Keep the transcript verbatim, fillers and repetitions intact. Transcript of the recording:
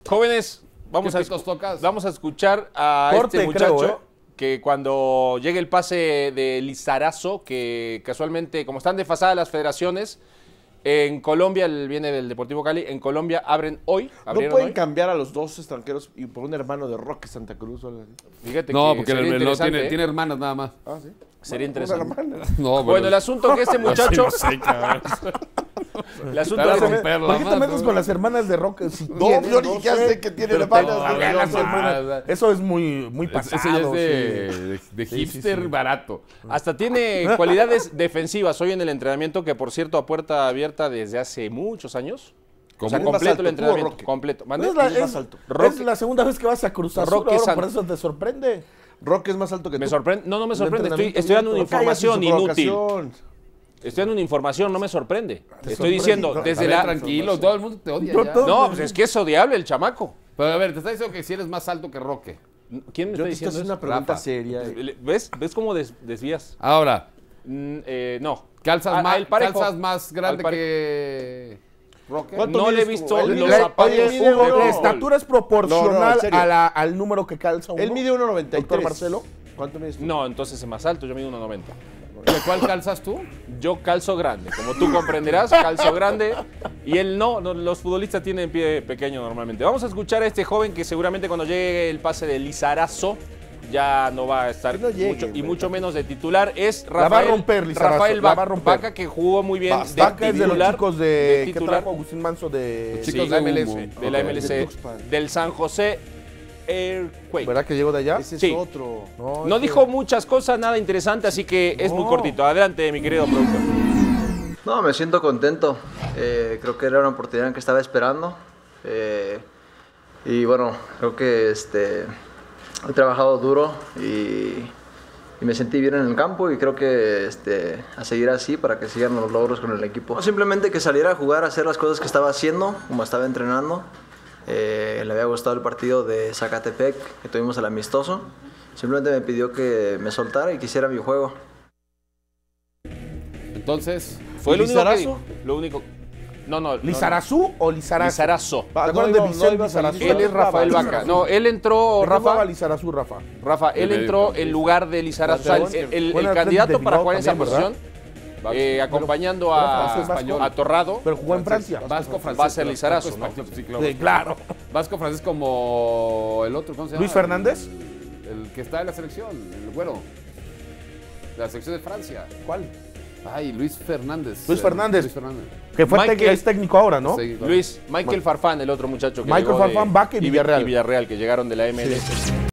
Jóvenes, vamos a, tocas? vamos a escuchar a Corte, este muchacho creo, ¿eh? que cuando llegue el pase de Lizarazo, que casualmente, como están desfasadas las federaciones, en Colombia, él viene del Deportivo Cali, en Colombia abren hoy. ¿No pueden hoy. cambiar a los dos extranjeros y por un hermano de Roque Santa Cruz o algo así? Fíjate No, que porque sería el, no, interesante, tiene, ¿eh? tiene hermanas nada más. Ah, sí. Sería Bueno, interesante. pues, la No, Bueno, bueno, el asunto es que este muchacho... el asunto Para es que- romperla, ¿Por qué te mano. metes con las hermanas de Roque? Si No, tiene, yo ni ya sé, sé que tiene pero hermanas. te- No, las no, hermanas. no. Eso es muy, muy Ese pasado. ya es sí. de, de, de Sí, hipster sí, sí. barato. Hasta tiene cualidades defensivas hoy en el entrenamiento, que por cierto a puerta abierta desde hace muchos años. O sea, ¿Quién es más completo alto, el tú o entrenamiento, Roque? completo. ¿Mande? Es la, ¿Quién es es- más alto? Roque- es la segunda vez que vas a Cruz Azul, Roque ahora, San- por eso te sorprende. Roque es más alto que Me tú. sorprende, no, no me El sorprende, estoy, entrenamiento estoy dando una abierto. información Cállate su inútil. provocación. Estoy dando una información, no me sorprende. Estoy sorprende. diciendo, No, desde A ver, la... tranquilo, todo el mundo te odia No, ya. todo- No, pues es que es odiable el chamaco. Pero a ver, te está diciendo que si eres más alto que Roque. ¿Quién me Yo está te estoy diciendo haciendo eso? una pregunta Rafa. seria. ¿Ves? ¿Ves cómo des- desvías? Ahora, Mm, eh, no. calzas, A- más, al parejo. calzas más grande Al parejo. que Roque. ¿Cuánto No le he mides visto como- él los mide- zapatos. oye, mide Hugo, uno- La estatura es proporcional No, no, en serio. a la- al número que calza uno. Él mide uno noventa y tres. Doctor Marcelo. ¿Cuánto mides tú? No, entonces es más alto, yo mido uno noventa. ¿De cuál calzas tú? Yo calzo grande, como tú comprenderás, calzo grande. Y él no, no, los futbolistas tienen pie pequeño normalmente. Vamos a escuchar a este joven que seguramente cuando llegue el pase de Lizarazo ya no va a estar Que no llegue, mucho, y güey. mucho menos de titular. Es La va a Rafael, romper, Lizarazo, Rafael la Va- va a romper. Vaca, que jugó muy bien Basta, de Vaca es de los titular, chicos de, de que titular. trajo Agustín Manso de, Los Sí, chicos la de M L S, Humo. de la Ok. M L De C, Tuxpan. del San José Earthquake. ¿Verdad que llegó de allá? Ese es Sí. otro. No dijo muchas cosas, nada interesante, así que es muy No. cortito. Adelante, mi querido productor. No, me siento contento. Eh, creo que era una oportunidad que estaba esperando. Eh, y bueno, creo que este, he trabajado duro y, y me sentí bien en el campo y creo que este, a seguir así para que sigan los logros con el equipo. Simplemente que saliera a jugar, a hacer las cosas que estaba haciendo, como estaba entrenando. Eh, le había gustado el partido de Zacatepec que tuvimos el amistoso. Simplemente me pidió que me soltara y que hiciera mi juego. Entonces, Fue lo único que ¿Lizarazo? dijo. Lo único. No, no. no, ¿Lizarazú o no. Lizarazo? Lizarazo. Va, ¿Te acuerdas no de iba- Vicente no iba a salir. Lizarazu? Él es Rafael Lizarazu. Vaca. No, él entró, ¿De qué jugaba Rafa. Lizarazu, Rafa? Rafa, él El entró médico. en lugar de Lizarazo. O sea, el, Lateral. el- el Fue en el candidato Atlético para de jugar en esa Bilbao posición, también, eh, acompañando pero a, francés español. a Torrado, Pero jugó en Francia. Vasco francés. Va a ser pero Lizarazo, Vasco ¿no? español, sí, claro. Sí, claro. Vasco francés como el otro, ¿cómo se llama? ¿Luis Fernández? El, el que está en la selección, el güero. De la selección de Francia. ¿Cuál? Ay, Luis Fernández. Luis Eh, Fernández. Luis Fernández. Que fue Michael- tec- es técnico ahora, ¿no? Sí, claro. Luis, Michael Farfán, el otro muchacho que Michael llegó de- Farfán, Vaca y Villarreal. Y Villarreal, que llegaron de la M L S.